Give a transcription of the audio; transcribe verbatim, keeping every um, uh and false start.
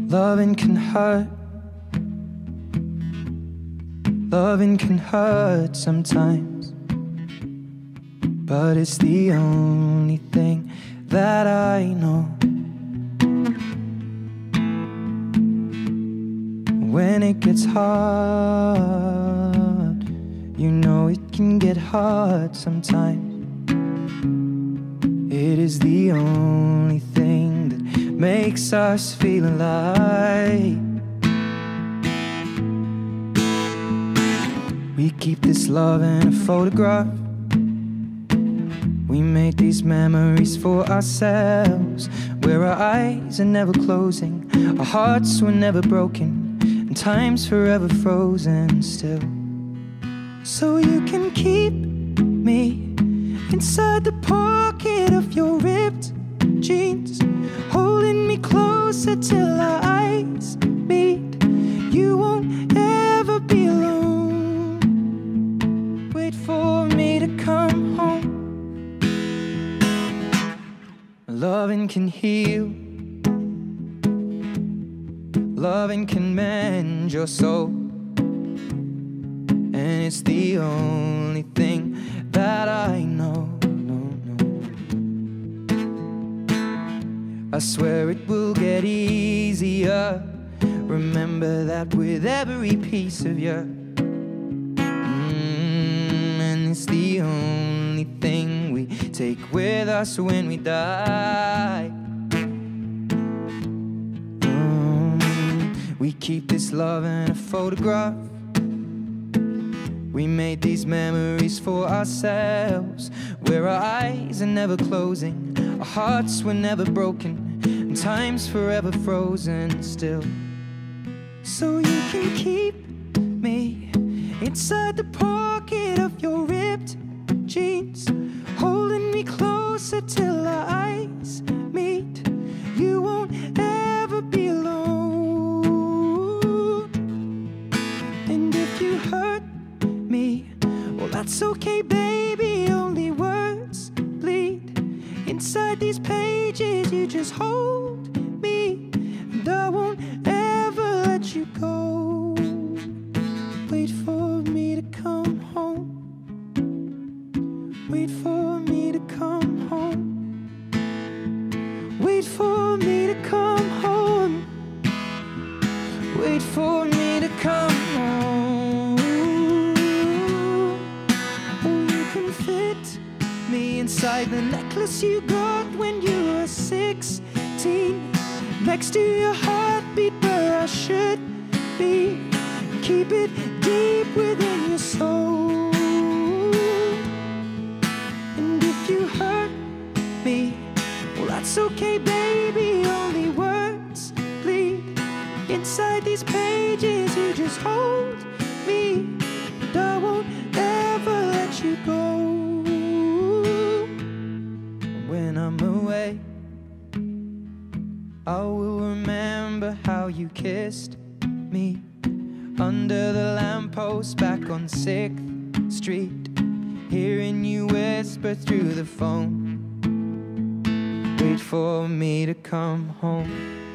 Loving can hurt. Loving can hurt sometimes, but it's the only thing that I know. When it gets hard, you know it can get hard sometimes. It is the only thing that makes us feel alive. We keep this love in a photograph. We made these memories for ourselves, where our eyes are never closing, our hearts were never broken, and time's forever frozen still. So you can keep me inside the pocket of your ripped jeans, holding me closer till our eyes meet. You won't ever be alone. Wait for me to come home. Loving can heal. Loving can mend your soul, and it's the only thing that I know. No, no. I swear it will get easier. Remember that with every piece of you. Mm, and it's the only thing we take with us when we die. We keep this love in a photograph. We made these memories for ourselves, where our eyes are never closing, our hearts were never broken, and time's forever frozen still. So you can keep me inside the pocket of your ripped jeans, holding me closer till our eyes meet. You won't ever be alone. Well, that's okay, baby, only words bleed. Inside these pages, you just hold me, and I won't ever let you go. Wait for me to come home. Wait for me to come home. Wait for me to come home. Wait for me to come home. Inside the necklace you got when you were sixteen, next to your heartbeat where I should be. Keep it deep within your soul. And if you hurt me, well, that's okay, baby, only words bleed. Inside these pages you just hold me, and I won't ever let you go. When I'm away, I will remember how you kissed me under the lamppost back on sixth street, hearing you whisper through the phone, wait for me to come home.